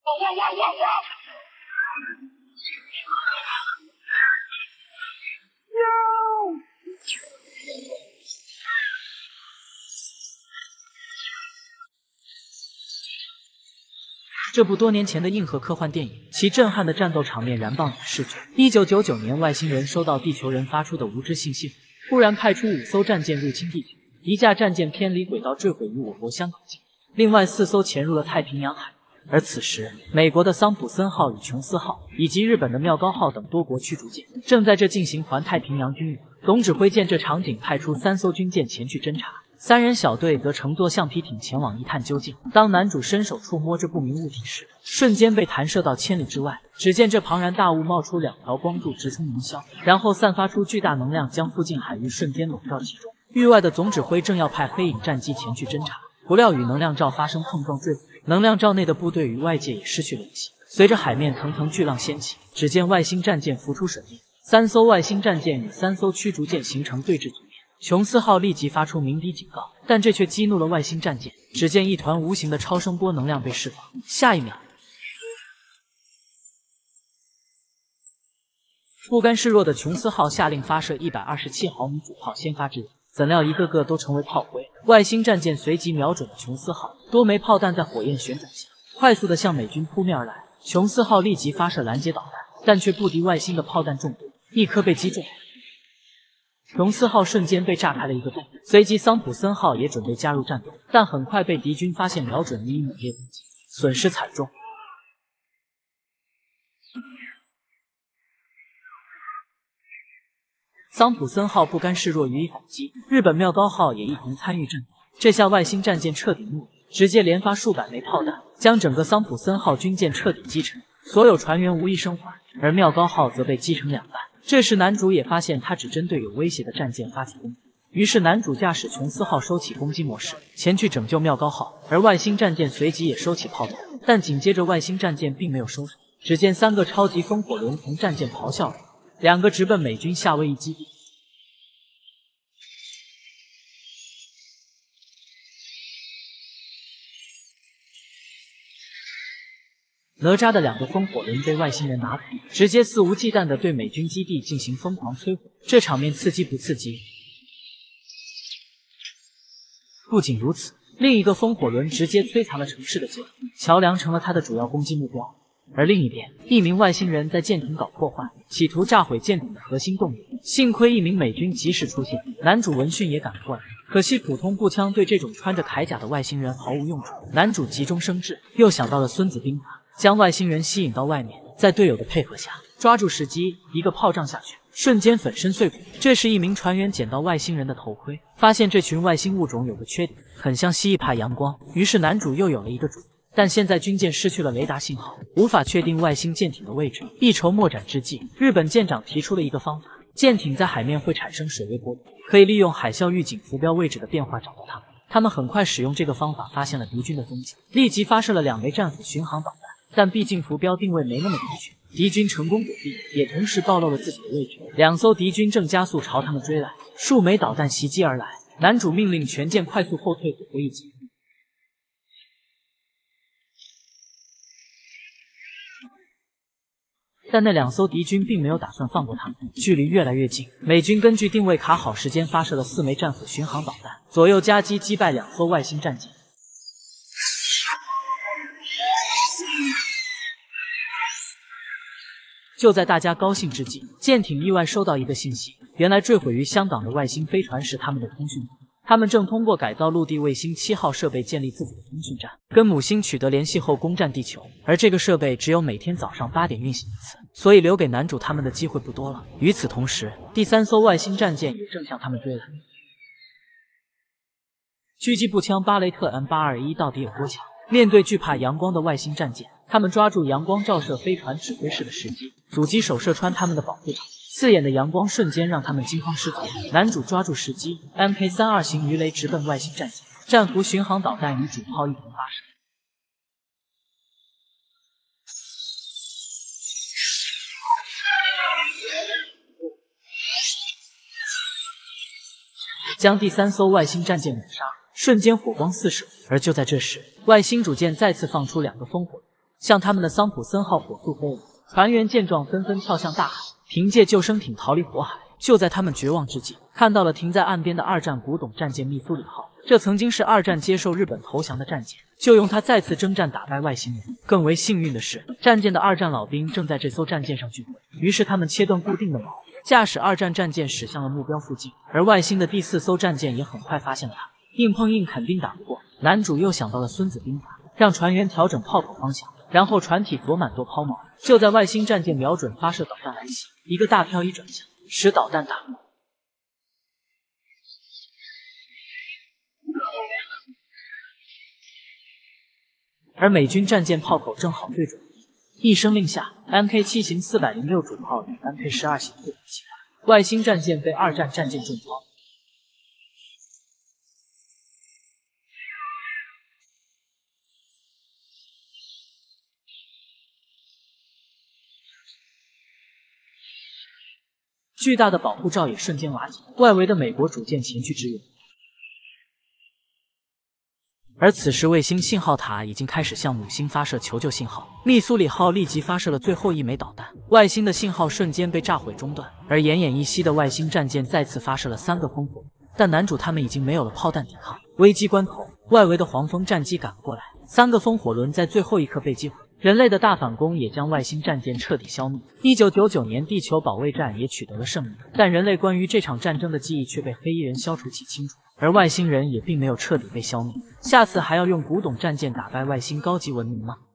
这部多年前的硬核科幻电影，其震撼的战斗场面燃爆你的视觉。1999年，外星人收到地球人发出的无知信息，忽然派出5艘战舰入侵地球，一架战舰偏离轨道坠毁于我国香港境，另外4艘潜入了太平洋海。而此时，美国的桑普森号与琼斯号，以及日本的妙高号等多国驱逐舰正在这进行环太平洋军演。总指挥见这场景，派出3艘军舰前去侦察。3人小队则乘坐橡皮艇前往一探究竟。当男主伸手触摸这不明物体时，瞬间被弹射到千里之外。只见这庞然大物冒出2条光柱，直冲云霄，然后散发出巨大能量，将附近海域瞬间笼罩其中。域外的总指挥正要派黑影战机前去侦察，不料与能量罩发生碰撞坠毁，能量罩内的部队与外界也失去联系。随着海面腾腾巨浪掀起，只见外星战舰浮出水面，3艘外星战舰与3艘驱逐舰形成对峙局面。琼斯号立即发出鸣笛警告，但这却激怒了外星战舰。只见一团无形的超声波能量被释放，下一秒，不甘示弱的琼斯号下令发射127毫米主炮先发制人，怎料一个个都成为炮灰。外星战舰随即瞄准了琼斯号，多枚炮弹在火焰旋转下，快速地向美军扑面而来。琼斯号立即发射拦截导弹，但却不敌外星的炮弹重度，一颗被击中。琼斯号瞬间被炸开了一个洞，随即桑普森号也准备加入战斗，但很快被敌军发现，瞄准予以猛烈攻击，损失惨重。桑普森号不甘示弱，予以反击，日本妙高号也一同参与战斗。这下外星战舰彻底怒了，直接连发数百枚炮弹，将整个桑普森号军舰彻底击沉，所有船员无一生还，而妙高号则被击成2半。这时男主也发现他只针对有威胁的战舰发起攻击，于是男主驾驶琼斯号收起攻击模式，前去拯救妙高号，而外星战舰随即也收起炮弹，但紧接着外星战舰并没有收手，只见3个超级风火轮从战舰咆哮而来，2个直奔美军夏威夷基地。哪吒的2个风火轮被外星人拿走，直接肆无忌惮地对美军基地进行疯狂摧毁，这场面刺激不刺激？不仅如此，另一个风火轮直接摧残了城市的街道，桥梁成了他的主要攻击目标。而另一边，一名外星人在舰艇搞破坏，企图炸毁舰艇的核心动力，幸亏一名美军及时出现，男主闻讯也赶了过来。可惜普通步枪对这种穿着铠甲的外星人毫无用处，男主急中生智，又想到了孙子兵法，将外星人吸引到外面，在队友的配合下，抓住时机，一个炮仗下去，瞬间粉身碎骨。这时一名船员捡到外星人的头盔，发现这群外星物种有个缺点，很像蜥蜴怕阳光，于是男主又有了一个主意。但现在军舰失去了雷达信号，无法确定外星舰艇的位置。一筹莫展之际，日本舰长提出了一个方法，舰艇在海面会产生水位波动，可以利用海啸预警浮标位置的变化找到它们。他们很快使用这个方法发现了敌军的踪迹，立即发射了2枚战斧巡航导弹，但毕竟浮标定位没那么准确，敌军成功躲避，也同时暴露了自己的位置。2艘敌军正加速朝他们追来，数枚导弹袭击而来，男主命令全舰快速后退，躲过一劫。但那2艘敌军并没有打算放过他们，距离越来越近，美军根据定位卡好时间发射了4枚战斧巡航导弹，左右夹击击败2艘外星战舰。就在大家高兴之际，舰艇意外收到一个信息，原来坠毁于香港的外星飞船是他们的通讯网。他们正通过改造陆地卫星7号设备建立自己的通讯站，跟母星取得联系后攻占地球。而这个设备只有每天早上8点运行一次，所以留给男主他们的机会不多了。与此同时，第3艘外星战舰也正向他们追来。狙击步枪巴雷特 M821 到底有多强？面对惧怕阳光的外星战舰，他们抓住阳光照射飞船指挥室的时机，阻击手射穿他们的保护罩。刺眼的阳光瞬间让他们惊慌失措，男主抓住时机 ，MK32 型鱼雷直奔外星战舰，战斧巡航导弹与主炮一同发射。将第3艘外星战舰抹杀，瞬间火光四射。而就在这时，外星主舰再次放出2个风火轮， 向他们的桑普森号火速飞来。船员见状纷纷跳向大海，凭借救生艇逃离火海。就在他们绝望之际，看到了停在岸边的二战古董战舰密苏里号。这曾经是二战接受日本投降的战舰，就用它再次征战打败外星人。更为幸运的是，战舰的二战老兵正在这艘战舰上聚会，于是他们切断固定的锚，驾驶二战战舰驶向了目标附近。而外星的第4艘战舰也很快发现了他，硬碰硬肯定打不过。男主又想到了孙子兵法，让船员调整炮口方向，然后船体左满舵抛锚。就在外星战舰瞄准发射导弹来袭，一个大漂移转向，使导弹打落。而美军战舰炮口正好对准一声令下 ，MK7 型406主炮与 MK12型对准起来，外星战舰被二战战舰重创。巨大的保护罩也瞬间瓦解，外围的美国主舰前去支援。而此时，卫星信号塔已经开始向母星发射求救信号。密苏里号立即发射了最后一枚导弹，外星的信号瞬间被炸毁中断。而奄奄一息的外星战舰再次发射了3个烽火，但男主他们已经没有了炮弹抵抗。危机关头，外围的黄蜂战机赶过来，3个风火轮在最后一刻被击毁。人类的大反攻也将外星战舰彻底消灭。1999年，地球保卫战也取得了胜利，但人类关于这场战争的记忆却被黑衣人消除其清楚。而外星人也并没有彻底被消灭。下次还要用古董战舰打败外星高级文明吗？